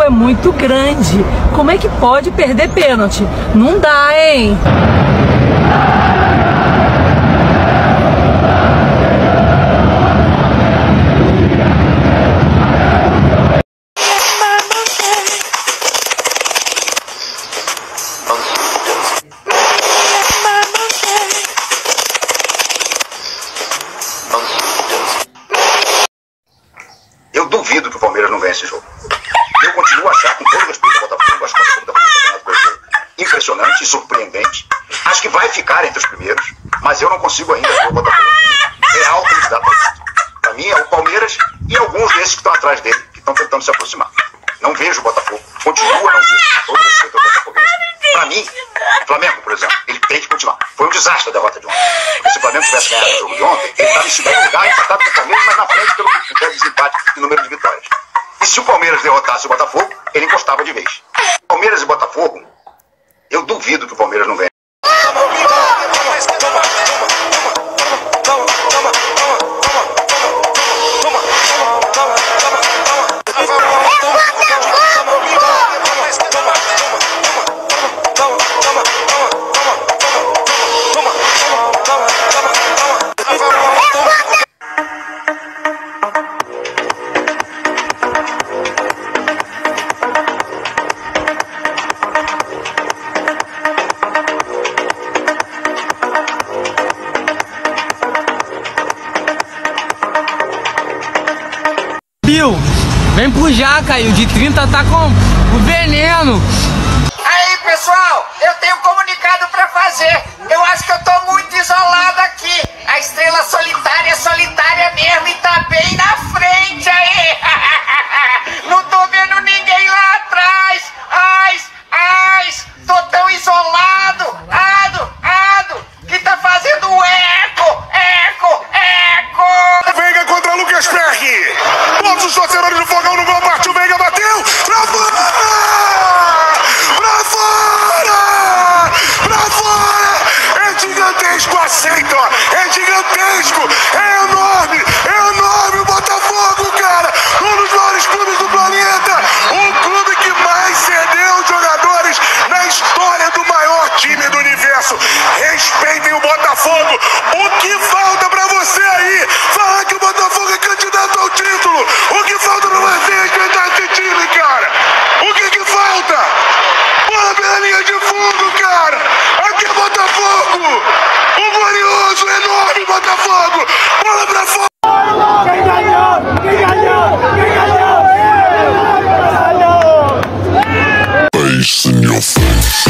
é muito grande. Como é que pode perder pênalti? Não dá, hein? Eu duvido que o Palmeiras não ganhe esse jogo. Eu continuo a achar, com todo respeito ao Botafogo, as contas do Botafogo impressionante e surpreendente. Acho que vai ficar entre os primeiros, mas eu não consigo ainda ver o Botafogo real candidato ao título. Para mim é o Palmeiras e alguns desses que estão atrás dele, que estão tentando se aproximar. Não vejo o Botafogo, continuo a não ver todo respeito ao Botafogo. Para mim, o Flamengo, por exemplo, ele tem que continuar. Foi um desastre a derrota de ontem. Porque se o Flamengo tivesse ganhado o jogo de ontem, ele estava em segundo lugar, empatado com o Palmeiras, mas na frente pelo critério de desempate e número de vitórias. E se o Palmeiras derrotasse o Botafogo, ele encostava de vez. Palmeiras e Botafogo, eu duvido que o Palmeiras não ganhe. Vem pro Jaca, e o de 30 tá com o veneno. Aí, pessoal, eu tenho um comunicado pra fazer. Eu acho que eu tô muito isolado aqui. A estrela solitária é solitária mesmo e tá bem na frente aí. Não tô vendo ninguém lá atrás. Ai, tô tão isolado. Que tá fazendo eco. Veiga contra Lucas Perry. Todos os torcedores do Fogão no gol, partiu, Veiga bateu. Pra fora! É gigantesco, aceita. É gigantesco. É enorme o Botafogo, cara. Um dos maiores clubes do planeta. Um clube que mais cedeu jogadores na história do maior time do universo. Respeitem o Botafogo. O que falta pra você aí? Falar que o Botafogo é candidato ao título. O que falta pra você respeitar esse time, cara? O que falta? Bola pela linha de fundo, cara. Aqui é Botafogo. O glorioso, enorme Botafogo. Bola pra fora. Quem ganhou? Face in your face.